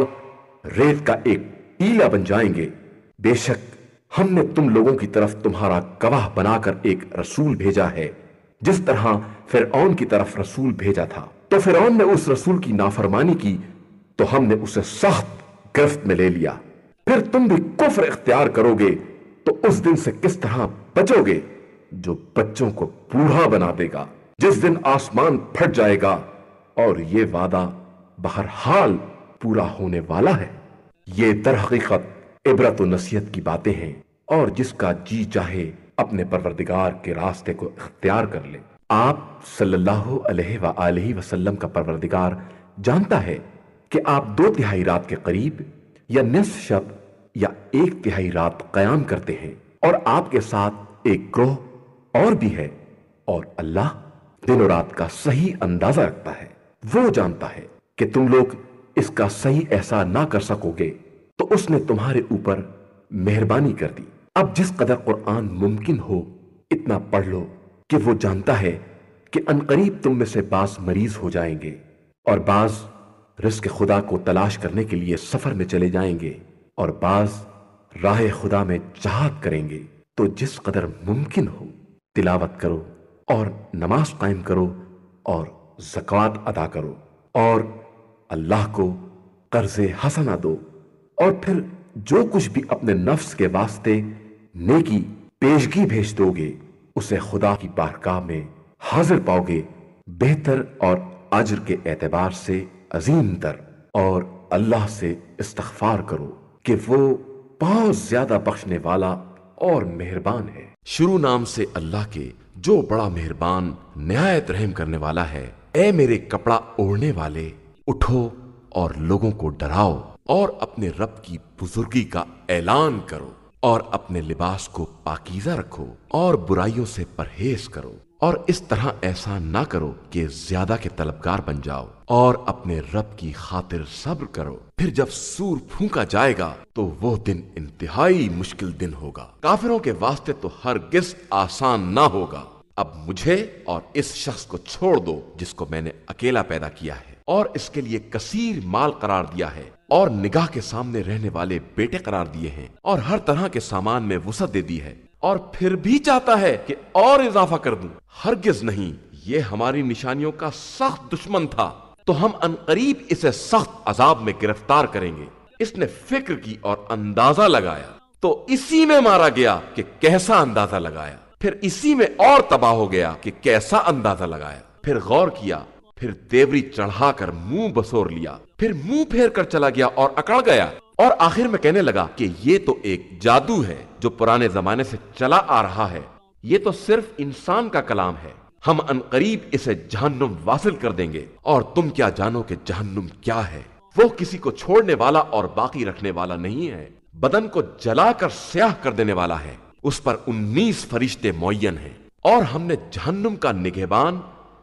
ریت کا ایک ٹیلا بن جائیں گے، بے شک ہم نے تم لوگوں کی طرف تمہارا گواہ بنا کر ایک رسول بھیجا ہے، جس طرح فرعون کی طرف رسول بھیجا تھا۔ تو فرعون نے اس رسول کی نافرمانی کی تو ہم نے اسے سخت گرفت میں لے لیا۔ پھر تم بھی کفر اختیار کرو گے تو اس دن سے کس طرح بچو گے جو بچوں کو بوڑھا بنا دے گا، جس دن آسمان پھٹ جائے گا اور یہ وعدہ بہرحال پورا ہونے والا ہے۔ یہ در حقیقت عبرت و نصیحت کی باتیں ہیں، اور جس کا جی چاہے اپنے پروردگار کے راستے کو اختیار کر لے۔ آپ صلی اللہ علیہ وآلہ وسلم کا پروردگار جانتا ہے کہ آپ 2/3 رات کے قریب یا نصف شب یا 1/3 رات قیام کرتے ہیں، اور آپ کے ساتھ ایک گروہ اور بھی ہے، اور اللہ دن و رات کا صحیح اندازہ رکھتا ہے۔ وہ جانتا ہے کہ تم لوگ اس کا صحیح احساس نہ کر سکو گے، تو اس نے تمہارے اوپر مہربانی کر دی۔ اب جس قدر قرآن ممکن ہو اتنا پڑھ لو، کہ وہ جانتا ہے کہ عنقریب تم میں سے بعض مریض ہو جائیں گے، اور بعض رزق خدا کو تلاش کرنے کے لیے سفر میں چلے جائیں گے، اور بعض راہ خدا میں جہاد کریں گے۔ تو جس قدر ممکن ہو تلاوت کرو، اور نماز قائم کرو، اور زکوٰۃ ادا کرو، اور اللہ کو قرض حسنہ دو، اور پھر جو کچھ بھی اپنے نفس کے واسطے نیکی پیشگی بھیج دو گے، اسے خدا کی بارگاہ میں حاضر پاؤ گے، بہتر اور اجر کے اعتبار سے عظیم تر۔ اور اللہ سے استغفار کرو کہ وہ بہت زیادہ بخشنے والا اور مہربان ہے۔ شروع نام سے اللہ کے جو بڑا مہربان نہایت رحم کرنے والا ہے۔ اے میرے کپڑا اوڑھنے والے، اٹھو اور لوگوں کو ڈراؤ، اور اپنے رب کی بزرگی کا اعلان کرو، اور اپنے لباس کو پاکیزہ رکھو، اور برائیوں سے پرہیز کرو، اور اس طرح ایسا نہ کرو کہ زیادہ کے طلبگار بن جاؤ، اور اپنے رب کی خاطر صبر کرو۔ پھر جب سور پھونکا جائے گا تو وہ دن انتہائی مشکل دن ہوگا، کافروں کے واسطے تو ہرگز آسان نہ ہوگا۔ اب مجھے اور اس شخص کو چھوڑ دو جس کو میں نے اکیلا پیدا کیا ہے، اور اس کے لیے کثیر مال قرار دیا ہے، اور نگاہ کے سامنے رہنے والے بیٹے قرار دیے ہیں، اور ہر طرح کے سامان میں وسعت دے دی ہے، اور پھر بھی چاہتا ہے کہ اور اضافہ کر دوں۔ ہرگز نہیں، یہ ہماری نشانیوں کا سخت دشمن تھا، تو ہم عنقریب اسے سخت عذاب میں گرفتار کریں گے۔ اس نے فکر کی اور اندازہ لگایا، تو اسی میں مارا گیا کہ کیسا اندازہ لگایا، پھر اسی میں اور تباہ ہو گیا کہ کیسا اندازہ لگایا۔ پھر غور کیا، پھر تیوری چڑھا کر منہ بسور لیا، پھر منہ پھیر کر چلا گیا اور اکڑ گیا، اور آخر میں کہنے لگا کہ یہ تو ایک جادو ہے جو پرانے زمانے سے چلا آ رہا ہے، یہ تو صرف انسان کا کلام ہے، ہم عنقریب اسے جہنم واصل کر دیں گے، اور تم کیا جانو کہ جہنم کیا ہے؟ وہ کسی کو چھوڑنے والا اور باقی رکھنے والا نہیں ہے، بدن کو جلا کر سیاہ کر دینے والا ہے، اس پر 19 فرشتے معین ہیں، اور ہم نے جہنم کا نگہبان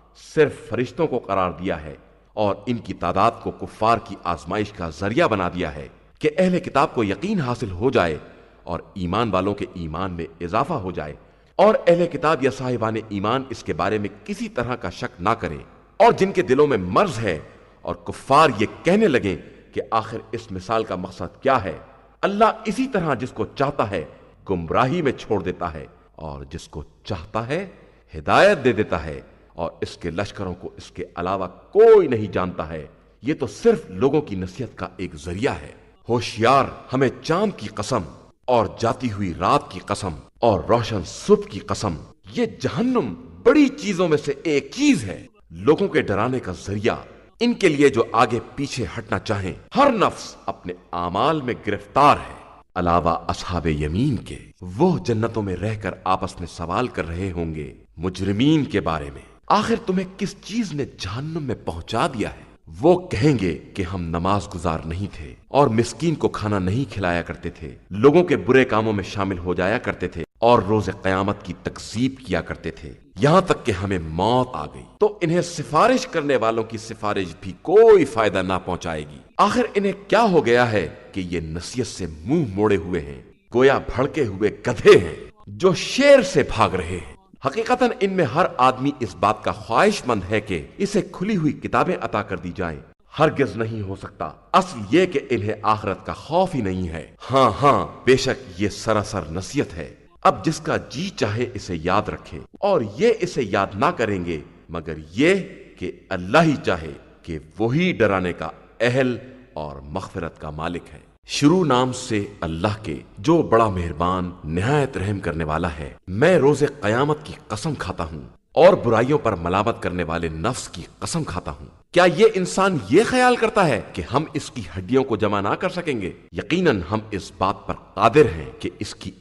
صرف فرشتوں کو قرار دیا ہے، اور ان کی تعداد کو کفار کی آزمائش کا ذریعہ بنا دیا ہے کہ اہل کتاب کو یقین حاصل ہو جائے اور ایمان والوں کے ایمان میں اضافہ ہو جائے، اور اہل کتاب یا صاحبان ایمان اس کے بارے میں کسی طرح کا شک نہ کریں، اور جن کے دلوں میں مرض ہے اور کفار یہ کہنے لگیں کہ آخر اس مثال کا مقصد کیا ہے۔ اللہ اسی طرح جس کو چاہتا ہے گمراہی میں چھوڑ دیتا ہے، اور جس کو چاہتا ہے ہدایت دے دیتا ہے، اور اس کے لشکروں کو اس کے علاوہ کوئی نہیں جانتا ہے۔ یہ تو صرف لوگوں کی نصیحت کا ایک ذریعہ ہے۔ ہوشیار، ہمیں چاند کی قسم، اور جاتی ہوئی رات کی قسم، اور روشن صبح کی قسم، یہ جہنم بڑی چیزوں میں سے ایک چیز ہے، لوگوں کے ڈرانے کا ذریعہ، ان کے لیے جو آگے پیچھے ہٹنا چاہیں۔ ہر نفس اپنے اعمال میں گرفتار ہے، علاوہ اصحاب یمین کے، وہ جنتوں میں رہ کر آپس میں سوال کر رہے ہوں گے مجرمین کے بارے میں، آخر تمہیں کس چیز نے جہنم میں پہنچا دیا ہے؟ وہ کہیں گے کہ ہم نماز گزار نہیں تھے، اور مسکین کو کھانا نہیں کھلایا کرتے تھے، لوگوں کے برے کاموں میں شامل ہو جایا کرتے تھے، اور روز قیامت کی تکذیب کیا کرتے تھے، یہاں تک کہ ہمیں موت آ گئی۔ تو انہیں سفارش کرنے والوں کی سفارش بھی کوئی فائدہ نہ پہنچائے گی۔ آخر انہیں کیا ہو گیا ہے کہ یہ نصیحت سے منہ موڑے ہوئے ہیں، گویا بھڑکے ہوئے گدھے ہیں جو شیر سے بھاگ رہے ہیں۔ حقیقتاً ان میں ہر آدمی اس بات کا خواہش مند ہے کہ اسے کھلی ہوئی کتابیں عطا کر دی جائیں، ہرگز نہیں ہو سکتا۔ اصل یہ کہ انہیں آخرت کا خوف ہی نہیں ہے۔ ہاں، بے شک یہ سراسر نصیحت ہے۔ اب جس کا جی چاہے اسے یاد رکھے، اور یہ اسے یاد نہ کریں گے مگر یہ کہ اللہ ہی چاہے کہ وہی ڈرانے کا اہل اور مغفرت کا مالک ہے۔ شروع نام سے اللہ کے جو بڑا مہربان نہایت رحم کرنے والا ہے۔ میں روز قیامت کی قسم کھاتا ہوں، اور برائیوں پر ملامت کرنے والے نفس کی قسم کھاتا ہوں۔ کیا یہ انسان یہ خیال کرتا ہے کہ ہم اس کی ہڈیوں کو جمع نہ کر سکیں گے؟ یقیناً ہم اس بات پر قادر ہیں کہ اس کی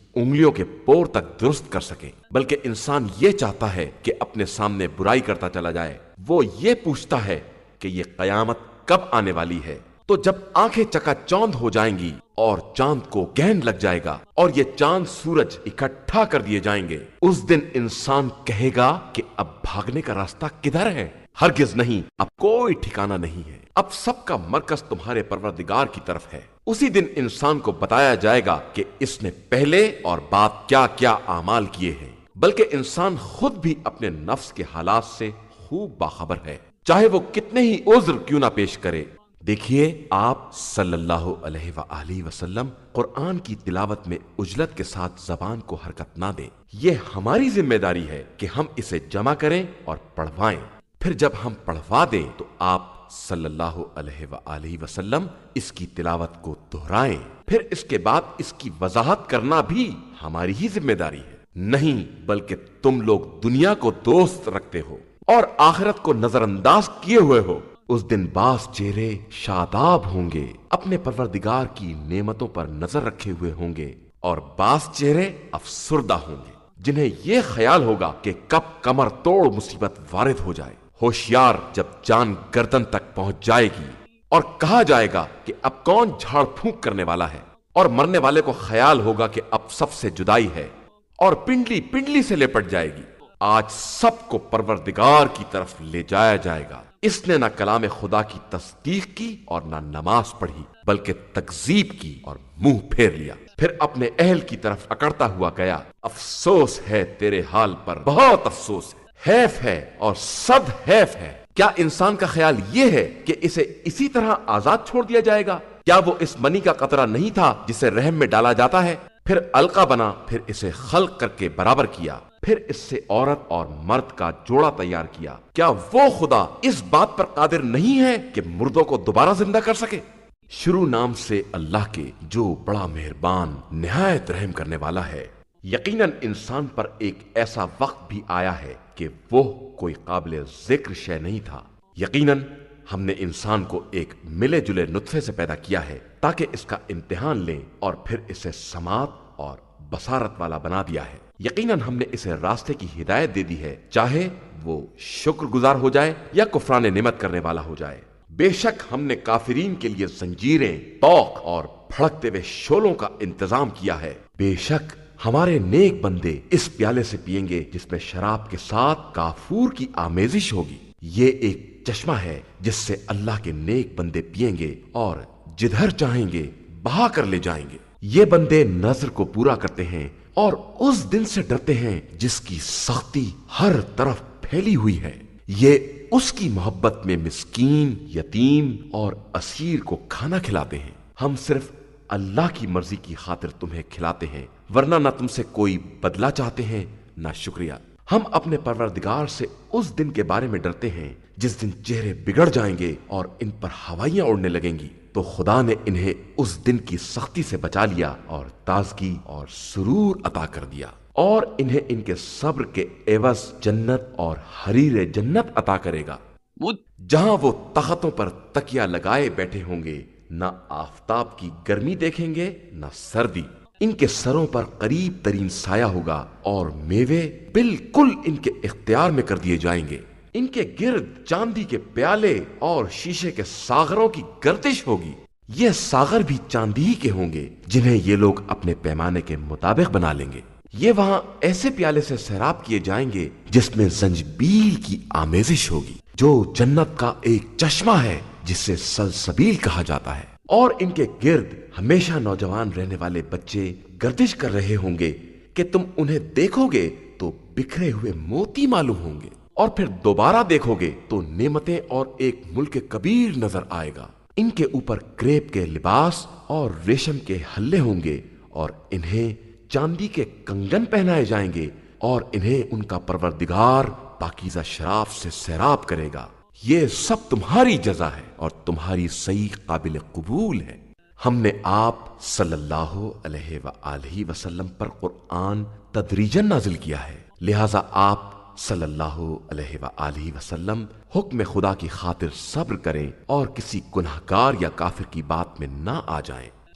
انگلیوں کے پور تک درست کر سکیں، بلکہ انسان یہ چاہتا ہے کہ اپنے سامنے برائی کرتا چلا جائے۔ وہ یہ پوچھتا ہے کہ یہ قیامت کب آنے والی ہے؟ تو جب آنکھیں چکا چوند ہو جائیں گی اور چاند کو گہن لگ جائے گا اور یہ چاند سورج اکٹھا کر دیے جائیں گے، اس دن انسان کہے گا کہ اب بھاگنے کا راستہ کدھر ہے؟ ہرگز نہیں، اب کوئی ٹھکانہ نہیں ہے، اب سب کا مرکز تمہارے پروردگار کی طرف ہے۔ اسی دن انسان کو بتایا جائے گا کہ اس نے پہلے اور بعد کیا کیا اعمال کیے ہیں، بلکہ انسان خود بھی اپنے نفس کے حالات سے خوب باخبر ہے، چاہے وہ کتنے ہی عذر کیوں نہ پیش کرے۔ دیکھیے، آپ صلی اللہ علیہ وآلہ وسلم قرآن کی تلاوت میں عجلت کے ساتھ زبان کو حرکت نہ دیں۔ یہ ہماری ذمہ داری ہے کہ ہم اسے جمع کریں اور پڑھوائیں۔ پھر جب ہم پڑھوا دیں تو آپ صلی اللہ علیہ وآلہ وسلم اس کی تلاوت کو دہرائیں۔ پھر اس کے بعد اس کی وضاحت کرنا بھی ہماری ہی ذمہ داری ہے۔ نہیں، بلکہ تم لوگ دنیا کو دوست رکھتے ہو اور آخرت کو نظر انداز کیے ہوئے ہو۔ اس دن بعض چہرے شاداب ہوں گے، اپنے پروردگار کی نعمتوں پر نظر رکھے ہوئے ہوں گے، اور بعض چہرے افسردہ ہوں گے، جنہیں یہ خیال ہوگا کہ کب کمر توڑ مصیبت وارد ہو جائے۔ ہوشیار، جب جان گردن تک پہنچ جائے گی اور کہا جائے گا کہ اب کون جھاڑ پھونک کرنے والا ہے، اور مرنے والے کو خیال ہوگا کہ اب سب سے جدائی ہے، اور پنڈلی پنڈلی سے لپٹ جائے گی۔ آج سب کو پروردگار کی طرف لے جایا جائے گا۔ اس نے نہ کلام خدا کی تصدیق کی اور نہ نماز پڑھی، بلکہ تکذیب کی اور منہ پھیر لیا، پھر اپنے اہل کی طرف اکڑتا ہوا گیا۔ افسوس ہے تیرے حال پر، بہت افسوس ہے، حیف ہے اور صد حیف ہے۔ کیا انسان کا خیال یہ ہے کہ اسے اسی طرح آزاد چھوڑ دیا جائے گا؟ کیا وہ اس منی کا قطرہ نہیں تھا جسے رحم میں ڈالا جاتا ہے، پھر علقہ بنا، پھر اسے خلق کر کے برابر کیا، پھر اس سے عورت اور مرد کا جوڑا تیار کیا؟ کیا وہ خدا اس بات پر قادر نہیں ہے کہ مردوں کو دوبارہ زندہ کر سکے؟ شروع نام سے اللہ کے، جو بڑا مہربان نہایت رحم کرنے والا ہے۔ یقیناً انسان پر ایک ایسا وقت بھی آیا ہے کہ وہ کوئی قابل ذکر شے نہیں تھا۔ یقیناً ہم نے انسان کو ایک ملے جلے نطفے سے پیدا کیا ہے تاکہ اس کا امتحان لیں، اور پھر اسے سماعت اور بصارت والا بنا دیا ہے۔ یقیناً ہم نے اسے راستے کی ہدایت دے دی ہے، چاہے وہ شکر گزار ہو جائے یا کفران نعمت کرنے والا ہو جائے۔ بے شک ہم نے کافرین کے لیے زنجیریں، طوق اور بھڑکتے ہوئے شعلوں کا انتظام کیا ہے۔ بے شک ہمارے نیک بندے اس پیالے سے پیئیں گے جس میں شراب کے ساتھ کافور کی آمیزش ہوگی۔ یہ ایک چشمہ ہے جس سے اللہ کے نیک بندے پیئیں گے اور جدھر چاہیں گے بہا کر لے جائیں گے۔ یہ بندے نظر کو پورا کرتے ہیں اور اس دن سے ڈرتے ہیں جس کی سختی ہر طرف پھیلی ہوئی ہے۔ یہ اس کی محبت میں مسکین، یتیم اور اسیر کو کھانا کھلاتے ہیں۔ ہم صرف اللہ کی مرضی کی خاطر تمہیں کھلاتے ہیں، ورنہ نہ تم سے کوئی بدلہ چاہتے ہیں نہ شکریہ۔ ہم اپنے پروردگار سے اس دن کے بارے میں ڈرتے ہیں جس دن چہرے بگڑ جائیں گے اور ان پر ہوائیاں اڑنے لگیں گی، تو خدا نے انہیں اس دن کی سختی سے بچا لیا اور تازگی اور سرور عطا کر دیا، اور انہیں ان کے صبر کے عوض جنت اور حریر جنت عطا کرے گا، جہاں وہ تختوں پر تکیہ لگائے بیٹھے ہوں گے، نہ آفتاب کی گرمی دیکھیں گے نہ سردی۔ ان کے سروں پر قریب ترین سایہ ہوگا اور میوے بالکل ان کے اختیار میں کر دیے جائیں گے۔ ان کے گرد چاندی کے پیالے اور شیشے کے ساغروں کی گردش ہوگی۔ یہ ساغر بھی چاندی ہی کے ہوں گے جنہیں یہ لوگ اپنے پیمانے کے مطابق بنا لیں گے۔ یہ وہاں ایسے پیالے سے سیراب کیے جائیں گے جس میں زنجبیل کی آمیزش ہوگی، جو جنت کا ایک چشمہ ہے جسے سلسبیل کہا جاتا ہے، اور ان کے گرد ہمیشہ نوجوان رہنے والے بچے گردش کر رہے ہوں گے کہ تم انہیں دیکھو گے تو بکھرے ہوئے موتی معلوم ہوں گے، اور پھر دوبارہ دیکھو گے تو نعمتیں اور ایک ملک کبیر نظر آئے گا۔ ان کے اوپر کریپ کے لباس اور ریشم کے ہلے ہوں گے، اور انہیں چاندی کے کنگن پہنائے جائیں گے، اور انہیں ان کا پروردگار پاکیزہ شراب سے سیراب کرے گا۔ یہ سب تمہاری جزا ہے اور تمہاری صحیح قابل قبول ہے۔ ہم نے آپ صلی اللہ علیہ وآلہ وسلم پر قرآن تدریجاً نازل کیا ہے، لہذا آپ صلی اللہ علیہ وآلہ وسلم حکم خدا کی خاطر صبر کریں اور کسی گنہگار یا کافر کی بات میں نہ آ جائیں،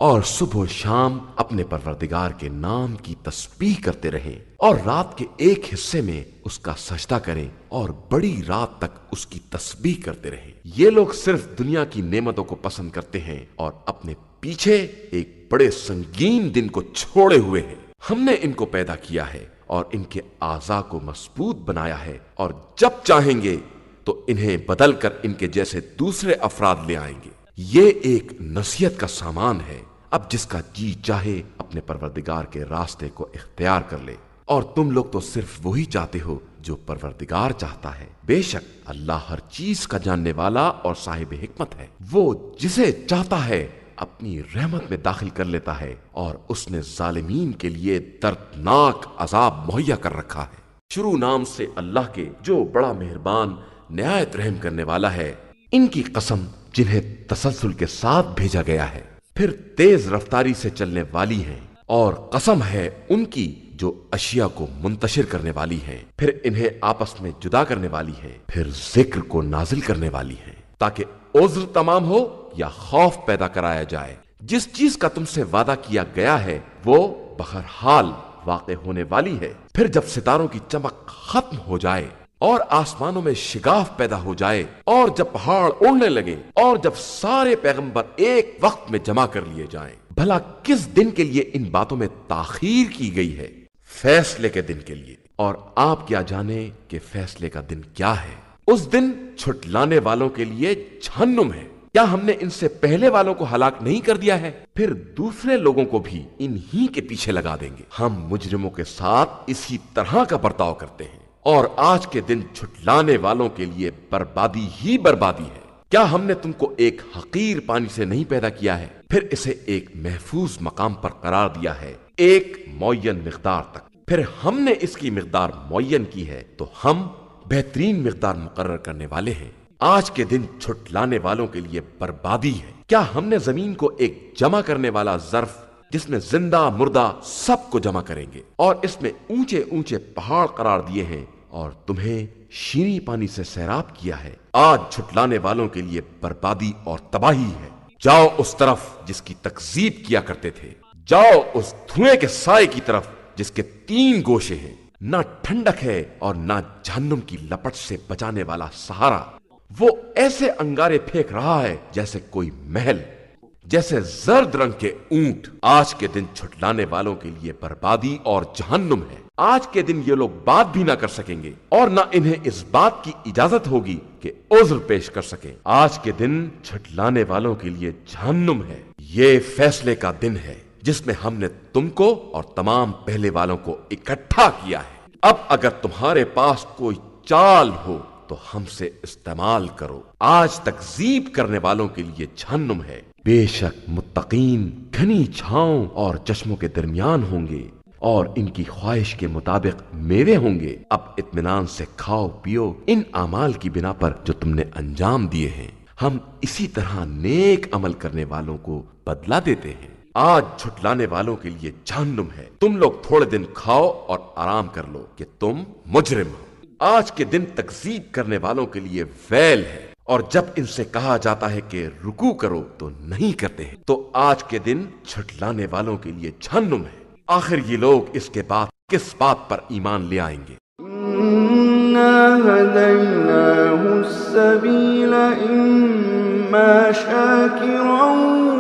اور صبح و شام اپنے پروردگار کے نام کی تسبیح کرتے رہیں اور رات کے ایک حصے میں اس کا سجدہ کریں اور بڑی رات تک اس کی تسبیح کرتے رہیں۔ یہ لوگ صرف دنیا کی نعمتوں کو پسند کرتے ہیں اور اپنے پیچھے ایک بڑے سنگین دن کو چھوڑے ہوئے ہیں۔ ہم نے ان کو پیدا کیا ہے اور ان کے اعضاء کو مضبوط بنایا ہے، اور جب چاہیں گے تو انہیں بدل کر ان کے جیسے دوسرے افراد لے آئیں گے۔ یہ ایک نصیحت کا سامان ہے، اب جس کا جی چاہے اپنے پروردگار کے راستے کو اختیار کر لے، اور تم لوگ تو صرف وہی چاہتے ہو جو پروردگار چاہتا ہے۔ بے شک اللہ ہر چیز کا جاننے والا اور صاحب حکمت ہے، وہ جسے چاہتا ہے اپنی رحمت میں داخل کر لیتا ہے، اور اس نے ظالمین کے لیے دردناک عذاب مہیا کر رکھا ہے۔ شروع نام سے اللہ کے جو بڑا مہربان نہایت رحم کرنے والا ہے۔ ان کی قسم جنہیں تسلسل کے ساتھ بھیجا گیا ہے، پھر تیز رفتاری سے چلنے والی ہیں، اور قسم ہے ان کی جو اشیاء کو منتشر کرنے والی ہیں، پھر انہیں آپس میں جدا کرنے والی ہیں، پھر ذکر کو نازل کرنے والی ہیں، تاکہ عذر تمام ہو یا خوف پیدا کرایا جائے۔ جس چیز کا تم سے وعدہ کیا گیا ہے وہ بہرحال واقع ہونے والی ہے۔ پھر جب ستاروں کی چمک ختم ہو جائے اور آسمانوں میں شگاف پیدا ہو جائے، اور جب پہاڑ اڑنے لگے، اور جب سارے پیغمبر ایک وقت میں جمع کر لیے جائیں، بھلا کس دن کے لیے ان باتوں میں تاخیر کی گئی ہے؟ فیصلے کے دن کے لیے۔ اور آپ کیا جانیں کہ فیصلے کا دن کیا ہے؟ اس دن چھٹلانے والوں کے لیے جہنم ہے۔ کیا ہم نے ان سے پہلے والوں کو ہلاک نہیں کر دیا ہے؟ پھر دوسرے لوگوں کو بھی انہی کے پیچھے لگا دیں گے۔ ہم مجرموں کے ساتھ اسی طرح کا برتاؤ کرتے ہیں، اور آج کے دن چھٹلانے والوں کے لیے بربادی ہی بربادی ہے۔ کیا ہم نے تم کو ایک حقیر پانی سے نہیں پیدا کیا ہے، پھر اسے ایک محفوظ مقام پر قرار دیا ہے، ایک معین مقدار تک، پھر ہم نے اس کی مقدار معین کی ہے، تو ہم بہترین مقدار مقرر کرنے والے ہیں۔ آج کے دن چھٹلانے والوں کے لیے بربادی ہے۔ کیا ہم نے زمین کو ایک جمع کرنے والا ظرف جس میں زندہ مردہ سب کو جمع کریں گے، اور اس میں اونچے اونچے پہاڑ قرار دیے ہیں، اور تمہیں شیریں پانی سے سیراب کیا ہے؟ آج چھٹلانے والوں کے لیے بربادی اور تباہی ہے۔ جاؤ اس طرف جس کی تکذیب کیا کرتے تھے، جاؤ اس دھوئیں کے سائے کی طرف جس کے 3 گوشے ہیں، نہ ٹھنڈک ہے اور نہ جہنم کی لپٹ سے بچانے والا سہارا۔ وہ ایسے انگارے پھینک رہا ہے جیسے کوئی محل، جیسے زرد رنگ کے اونٹ۔ آج کے دن چھٹلانے والوں کے لیے بربادی اور جہنم ہے۔ آج کے دن یہ لوگ بات بھی نہ کر سکیں گے، اور نہ انہیں اس بات کی اجازت ہوگی کہ عذر پیش کر سکیں۔ آج کے دن چھٹلانے والوں کے لیے جہنم ہے۔ یہ فیصلے کا دن ہے جس میں ہم نے تم کو اور تمام پہلے والوں کو اکٹھا کیا ہے۔ اب اگر تمہارے پاس کوئی چال ہو تو ہم سے استعمال کرو۔ آج تکذیب کرنے والوں کے لیے جہنم ہے۔ بے شک متقین گھنی چھاؤں اور چشموں کے درمیان ہوں گے، اور ان کی خواہش کے مطابق میوے ہوں گے۔ اب اطمینان سے کھاؤ پیو ان اعمال کی بنا پر جو تم نے انجام دیے ہیں، ہم اسی طرح نیک عمل کرنے والوں کو بدلہ دیتے ہیں۔ آج چھٹلانے والوں کے لیے جہنم ہے۔ تم لوگ تھوڑے دن کھاؤ اور آرام کر لو کہ تم مجرم ہو۔ آج کے دن تکذیب کرنے والوں کے لیے ویل ہے، اور جب ان سے کہا جاتا ہے کہ رکوع کرو تو نہیں کرتے ہیں۔ تو آج کے دن چھٹلانے والوں کے لیے جہنم ہے۔ آخر یہ لوگ اس کے بعد کس بات پر ایمان لے آئیں گے؟ إِنَّا هَدَيْنَاهُ السَّبِيلَ إِمَّا شَاكِرًا